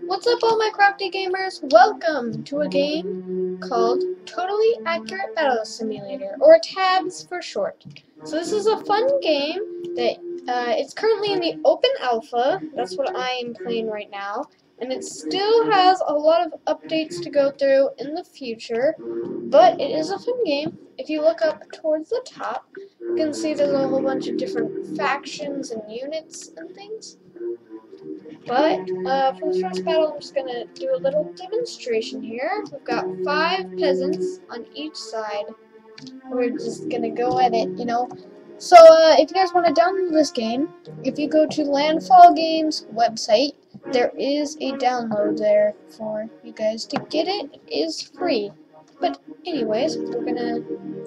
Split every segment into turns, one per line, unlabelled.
What's up, all my crafty gamers? Welcome to a game called Totally Accurate Battle Simulator, or TABS for short. So this is a fun game that it's currently in the open alpha. That's what I am playing right now, and it still has a lot of updates to go through in the future. But it is a fun game. If you look up towards the top, you can see there's a whole bunch of different factions and units and things. But for the first battle, I'm just gonna do a little demonstration here. We've got 5 peasants on each side. We're just gonna go at it, you know. So if you guys want to download this game, if you go to Landfall Games website, there is a download there for you guys to get it. It is free. But anyways, we're gonna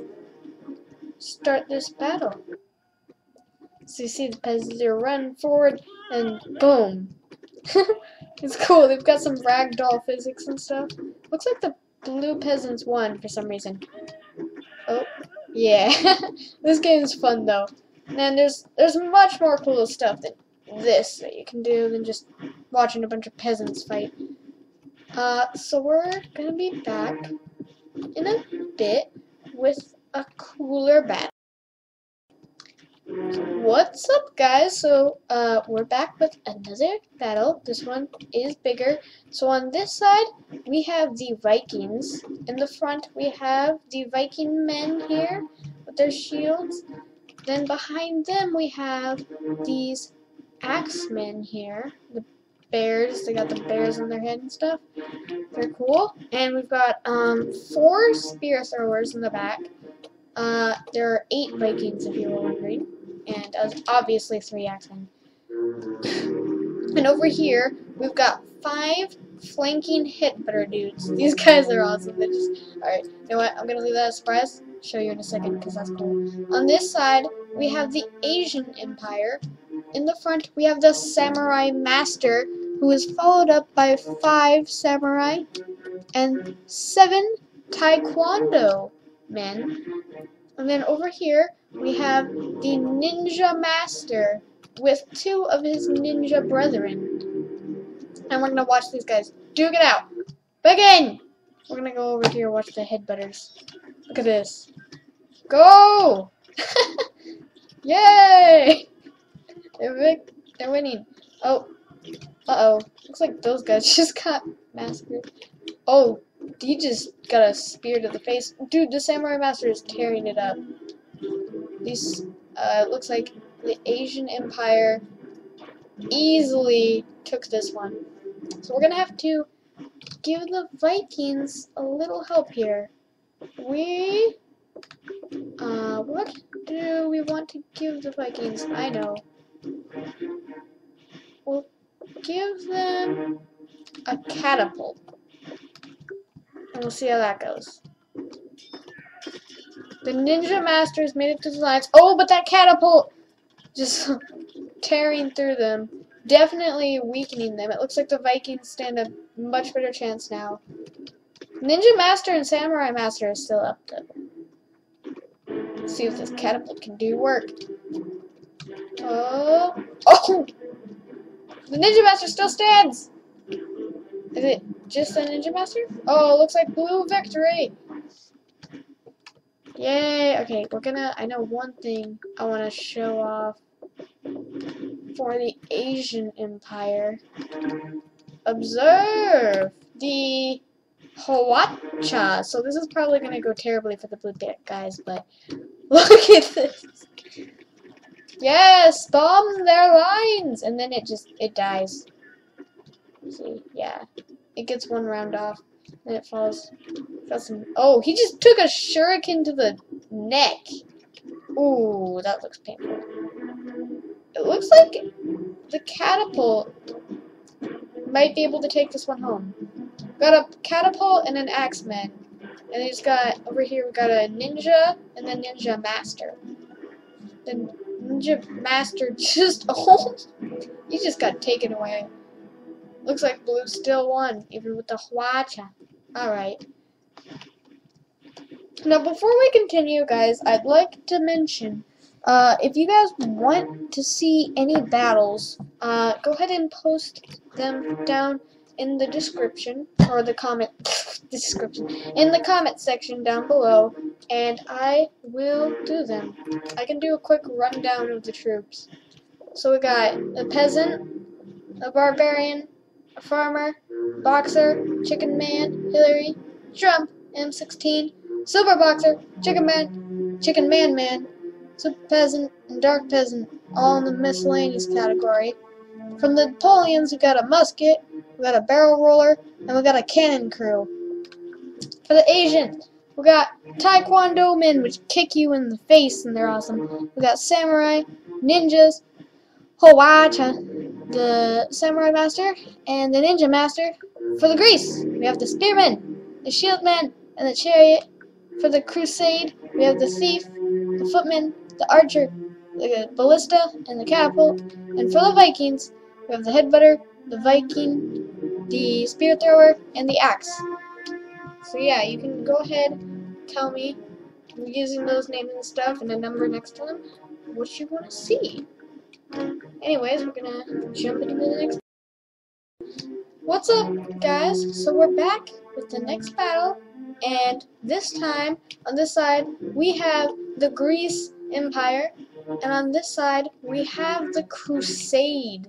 start this battle. So you see the peasants are running forward, and boom. It's cool. They've got some ragdoll physics and stuff. Looks like the blue peasants won for some reason. Oh, yeah. This game is fun though. And there's much more cool stuff than this that you can do than just watching a bunch of peasants fight. So we're gonna be back in a bit with a cooler battle. What's up, guys? So we're back with another battle. This one is bigger. So on this side we have the Vikings. In the front we have the Viking men here with their shields. Then behind them we have these axemen here. The bears, they got the bears on their head and stuff. They're cool. And we've got 4 spear throwers in the back. There are 8 Vikings, if you were wondering, and obviously 3 axemen. And over here, we've got 5 flanking hit-butter dudes. These guys are awesome. They just, alright, you know what, I'm gonna leave that as a surprise. Show you in a second, because that's cool. On this side, we have the Asian Empire. In the front, we have the Samurai Master, who is followed up by 5 samurai and 7 Taekwondo men. And then over here, we have the Ninja Master with 2 of his ninja brethren. And we're gonna watch these guys duke it out. Begin! We're gonna go over here and watch the headbutters. Look at this. Go! Yay! They're winning. Oh. Uh-oh. Looks like those guys just got massacred. Oh. He just got a spear to the face. Dude, the Samurai Master is tearing it up. These, looks like the Asian Empire easily took this one. So we're gonna have to give the Vikings a little help here. What do we want to give the Vikings? I know. We'll give them a catapult. And we'll see how that goes. The Ninja Masters made it to the lines. Oh, but that catapult just tearing through them. Definitely weakening them. It looks like the Vikings stand a much better chance now. Ninja Master and Samurai Master is still up though. Let's see if this catapult can do work. Oh! Oh! The Ninja Master still stands! Is it just the Ninja Master? Oh, looks like blue victory! Yay! Okay, I know one thing I want to show off for the Asian Empire. Observe the Hwacha. So this is probably going to go terribly for the blue guys, but look at this! Yes! Bomb their lines! And then it dies. See, yeah. It gets 1 round off, and it falls. Oh, he just took a shuriken to the neck. Ooh, that looks painful. It looks like the catapult might be able to take this one home. Got a catapult and an axeman. And he's got, over here, we got a ninja and the Ninja Master. The Ninja Master just, oh, he just got taken away. Looks like blue still won, even with the Hwacha. Alright. Now, before we continue, guys, I'd like to mention, if you guys want to see any battles, go ahead and post them down in the description, or the comment description, in the comment section down below, and I will do them. I can do a quick rundown of the troops. So we got a peasant, a barbarian, a farmer, boxer, chicken man, Hillary, Trump, M16, super boxer, chicken man, super peasant, and dark peasant, all in the miscellaneous category. From the Napoleons, we got a musket, we got a barrel roller, and we got a cannon crew. For the Asians, we got Taekwondo men, which kick you in the face, and they're awesome. We got samurai, ninjas, Howacha, the samurai master, and the ninja master. For the Greece, we have the spearman, the shieldman, and the chariot. For the crusade, we have the thief, the footman, the archer, the ballista, and the catapult. And for the Vikings, we have the headbutter, the Viking, the spear thrower, and the axe. So yeah, you can go ahead, tell me, using those names and stuff and a number next to them, what you want to see. Anyways, we're gonna jump into the next. What's up, guys? So we're back with the next battle, and this time on this side we have the Greece Empire, and on this side we have the Crusade.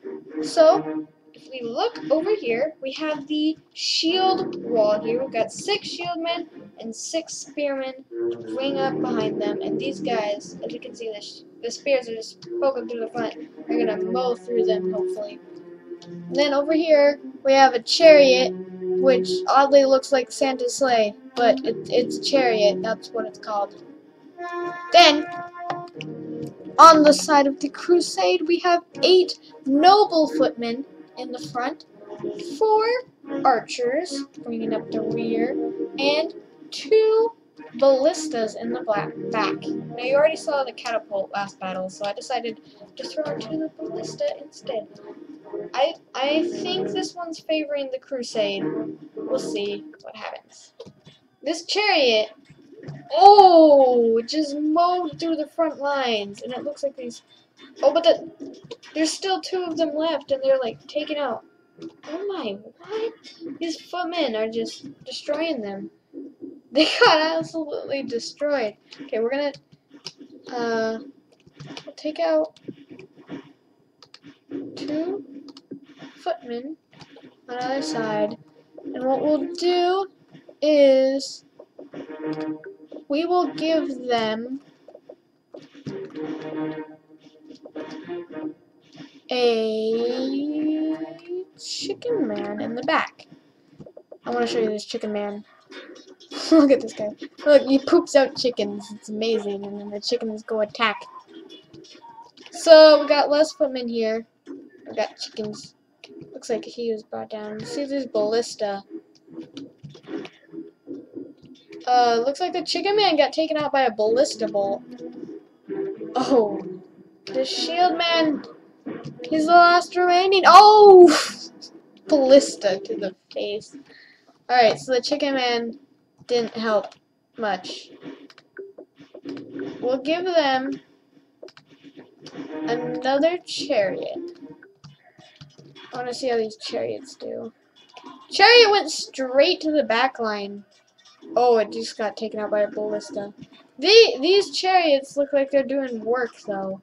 So if we look over here, we have the shield wall here. We've got 6 shieldmen and 6 spearmen ring up behind them, and these guys, as you can see, the spears are just poking through the front. They're gonna mow through them, hopefully. And then over here, we have a chariot, which oddly looks like Santa's sleigh, but it's a chariot, that's what it's called. Then, on the side of the Crusade, we have 8 noble footmen in the front, 4 archers bringing up the rear, and 2 ballistas in the back. Now you already saw the catapult last battle, so I decided to throw it to the ballista instead. I think this one's favoring the Crusade. We'll see what happens. This chariot, oh, just mowed through the front lines, and it looks like these. Oh, but there's still 2 of them left, and they're like taken out. Oh my, what? These footmen are just destroying them. They got absolutely destroyed. Okay, we're gonna we'll take out 2 footmen on either side, and what we'll do is we will give them a chicken man in the back. I want to show you this chicken man. Look at this guy. Look, he poops out chickens. It's amazing. And then the chickens go attack. So we got less footmen here. We got chickens. Looks like he was brought down. See, there's ballista. Looks like the chicken man got taken out by a ballista bolt. Oh, the shield man. He's the last remaining. Oh, ballista to the face. All right, so the chicken man didn't help much. We'll give them another chariot. I want to see how these chariots do. Chariot went straight to the back line. Oh, it just got taken out by a ballista. These chariots look like they're doing work, though.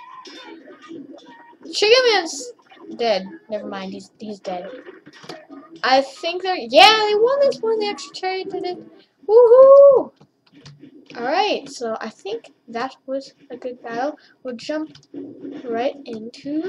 Chicken Man's dead. Never mind, he's dead. I think they're... Yeah, they won this one. The extra chariot did it. Woohoo! Alright, so I think that was a good battle. We'll jump right into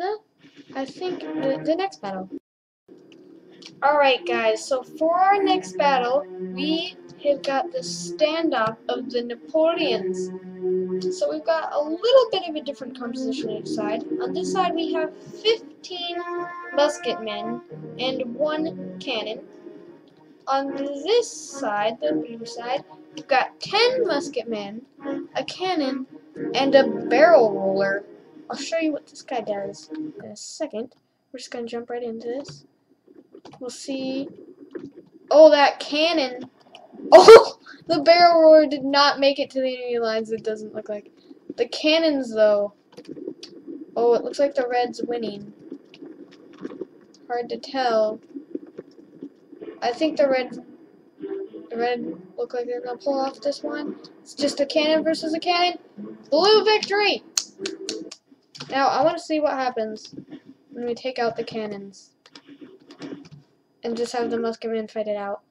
the next battle. Alright guys, so for our next battle, we have got the standoff of the Napoleons. So we've got a little bit of a different composition each side. On this side we have 15 musketmen and 1 cannon. On this side, the blue side, we've got 10 musketmen, a cannon, and a barrel roller. I'll show you what this guy does in a second. We're just going to jump right into this. We'll see. Oh, that cannon. Oh, the barrel roller did not make it to the enemy lines, it doesn't look like. The cannons, though. Oh, it looks like the Reds winning. hard to tell. I think the red look like they're gonna pull off this one. It's just a cannon versus a cannon. Blue victory! Now I want to see what happens when we take out the cannons and just have the Musketmen fight it out.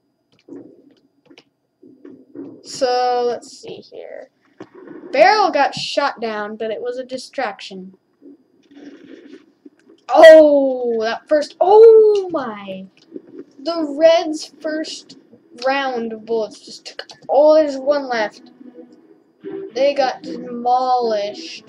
So let's see here. Barrel got shot down, but it was a distraction. Oh, that first. Oh my! The Reds' first round of bullets just took. Oh, there's one left. They got demolished.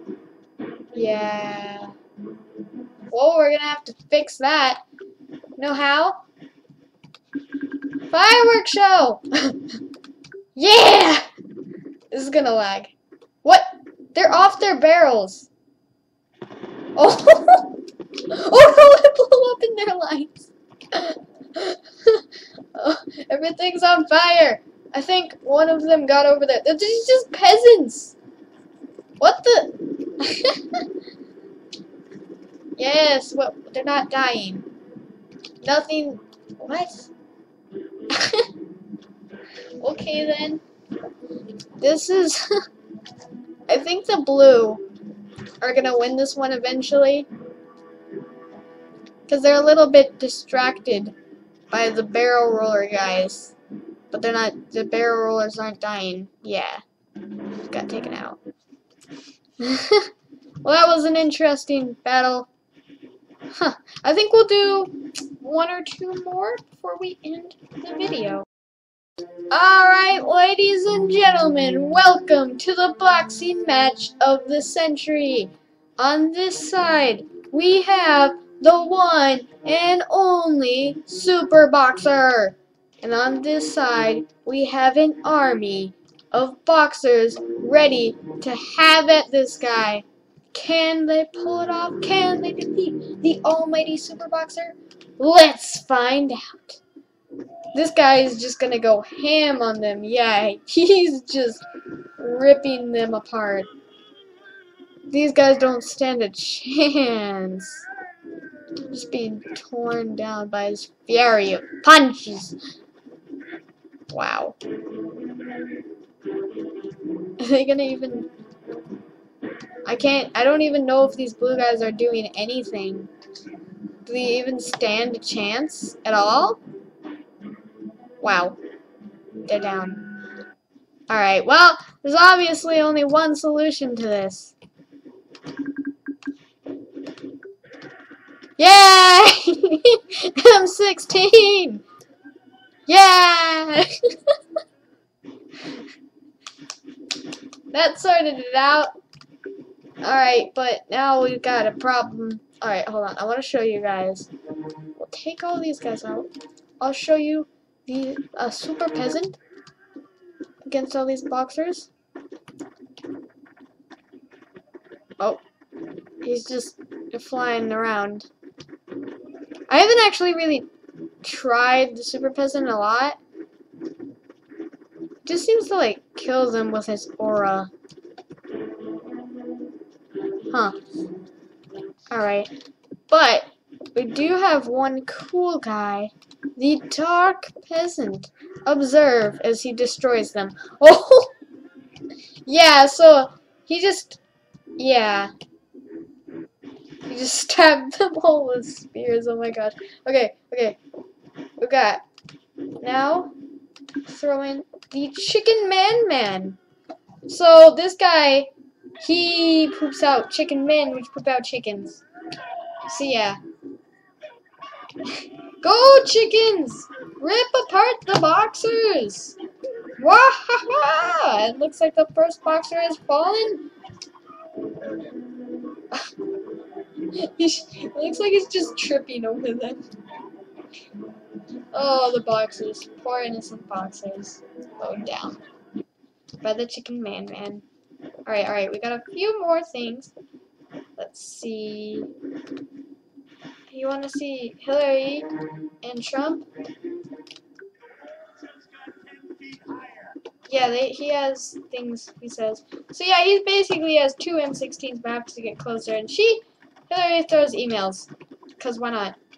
Yeah. Well, we're gonna have to fix that. Know how? Fireworks show! Yeah! This is gonna lag. What? They're off their barrels. Oh! Oh no, it blew up in their lights. Oh, everything's on fire. I think one of them got over there. They're just peasants. What the? Yes, what? They're not dying. Nothing. What? Okay then. This is. I think the blue are gonna win this one eventually. Because they're a little bit distracted by the barrel roller guys. But they're not, the barrel rollers aren't dying. Yeah. Got taken out. Well, that was an interesting battle. Huh. I think we'll do one or two more before we end the video. Alright, ladies and gentlemen, welcome to the boxing match of the century. On this side, we have the one and only Super Boxer. And on this side, we have an army of boxers ready to have at this guy. Can they pull it off? Can they defeat the almighty Super Boxer? Let's find out. This guy is just gonna go ham on them. Yeah, he's just ripping them apart. These guys don't stand a chance. Just being torn down by his fury of punches. Wow. Are they gonna even... I don't even know if these blue guys are doing anything. Do they even stand a chance at all? Wow. They're down. Alright, well, there's obviously only one solution to this. Yay! M16! Yeah! That sorted it out. Alright, but now we've got a problem. Alright, hold on. I want to show you guys. We'll take all these guys out. I'll show you the super peasant against all these boxers. Oh, he's just flying around. I haven't actually really tried the super peasant a lot. Just seems to like kill them with his aura. Huh. Alright. But we do have one cool guy. The Dark Peasant. Observe as he destroys them. Oh! Yeah, so he just... Yeah. He just stabbed them all with spears. Oh my gosh. Okay, okay. We got... Now, throw in the Chicken Man. So this guy, he poops out chicken men, which poop out chickens. So yeah. Go chickens! Rip apart the boxers! Wahaha! It looks like the first boxer has fallen. It looks like he's just tripping over them. Oh, the boxers. Poor innocent boxers. Bowed down by the Chicken Man. Alright, we got a few more things. Let's see. You want to see Hillary and Trump? Yeah, he has things, he says. So yeah, he basically has two M16s, but have to get closer. And Hillary throws emails. Because why not?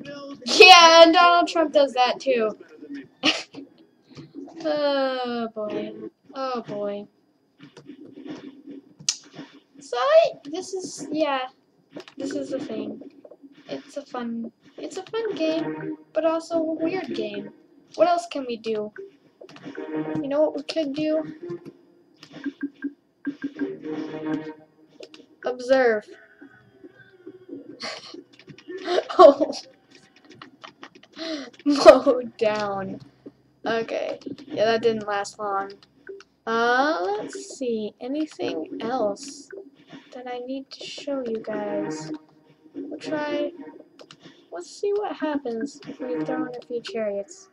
Yeah, and Donald Trump does that too. Oh boy. Oh boy. So this is the thing. It's a fun game, but also a weird game. What else can we do? You know what we could do? Observe. Oh. Mow down. Okay. Yeah, that didn't last long. Let's see. Anything else that I need to show you guys? We'll try. Let's see what happens if we throw in a few chariots.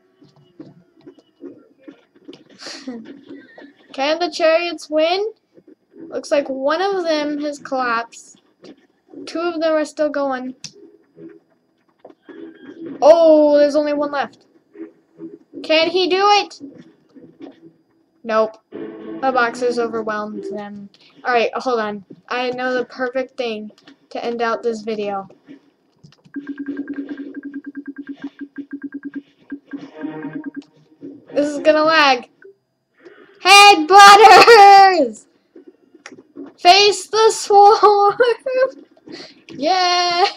Can the chariots win? Looks like one of them has collapsed. Two of them are still going. Oh, there's only one left. Can he do it? Nope. The boxers overwhelmed them. Alright, hold on. I know the perfect thing to end out this video. This is gonna lag. Headbutters! Face the swarm! Yeah!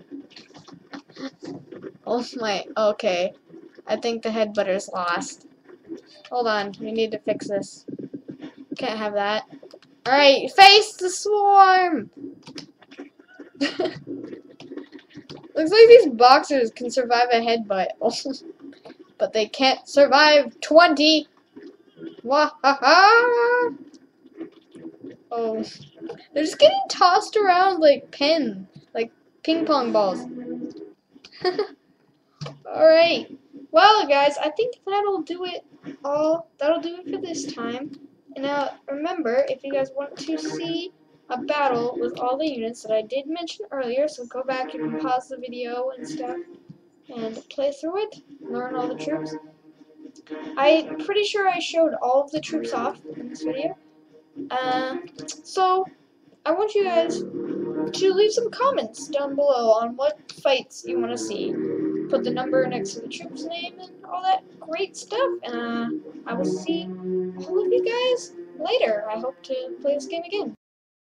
Oh my, okay. I think the headbutters lost. Hold on, we need to fix this. Can't have that. Alright, face the swarm! Looks like these boxers can survive a headbutt. But they can't survive 20! Wahaha! Oh. They're just getting tossed around like ping pong balls. Alright. Well, guys, I think that'll do it for this time. And now, remember, if you guys want to see a battle with all the units that I did mention earlier, so go back, you can pause the video and stuff, and play through it, learn all the troops. I'm pretty sure I showed all of the troops off in this video. So, I want you guys to leave some comments down below on what fights you want to see. Put the number next to the troop's name and all that great stuff. And I will see all of you guys later. I hope to play this game again.